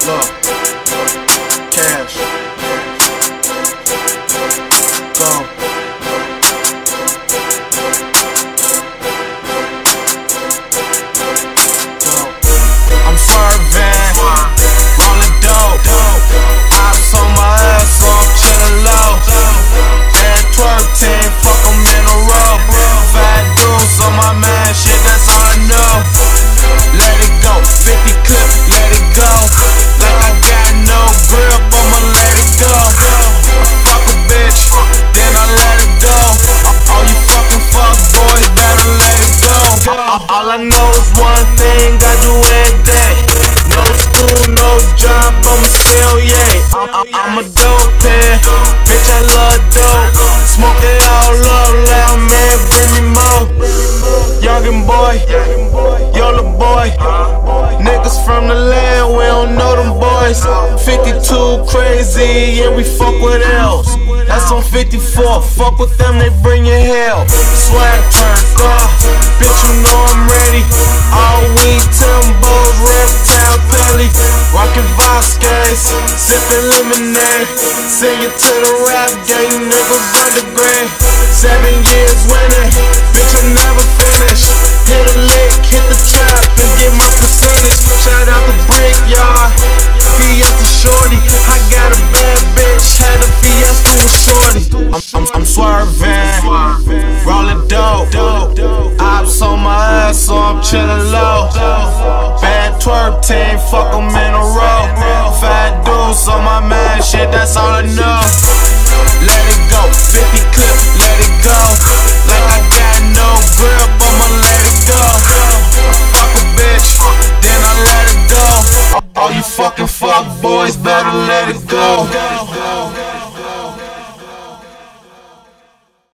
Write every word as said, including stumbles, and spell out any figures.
Look, cash, go. I'm swerving, rollin' dope. Ops on my ass, so I'm chillin' low. And twerk team, fuck 'em in a row. Fat dudes on my man, shit, that's all I know. Let it go, fifty clip, let it go. Like I got no grip, I'ma let it go. Fuck a bitch, then I let it go. All you fucking fuck boys better let it go. All I know is one thing I do every day. No school, no job, I'ma still yay. I'm a dope head, bitch I love dope. Smoke it all up, loud man, bring me more. Youngin' boy, YOLO boy. Niggas from the land, we don't know them boys. fifty-two crazy, yeah we fuck with L's. That's on fifty-four, fuck with them, they bring you hell. Swag turned up, bitch you know I'm ready. All week Timbos, Reptile Pelly. Rockin' Vasquez, sippin' lemonade. Sing it to the rap game, niggas undergrad. Seven years winning, bitch I never finish. Hit a lick, hit the trap, and get my percentage. Shout out the Brickyard, Fiesta Shorty. I got a bad bitch, had a Fiesta with Shorty. I'm, I'm, I'm swerving, rollin' dope. Ops on my ass, so I'm chillin' low. Bad twerk team, fuck 'em in a row. Fat dudes on my man, shit, that's all I know. Let it go, fifty clip, let it go. Like I got no grip, I'ma let it go. Fuck a bitch, then I let it go. All you fucking fuck boys better let it go.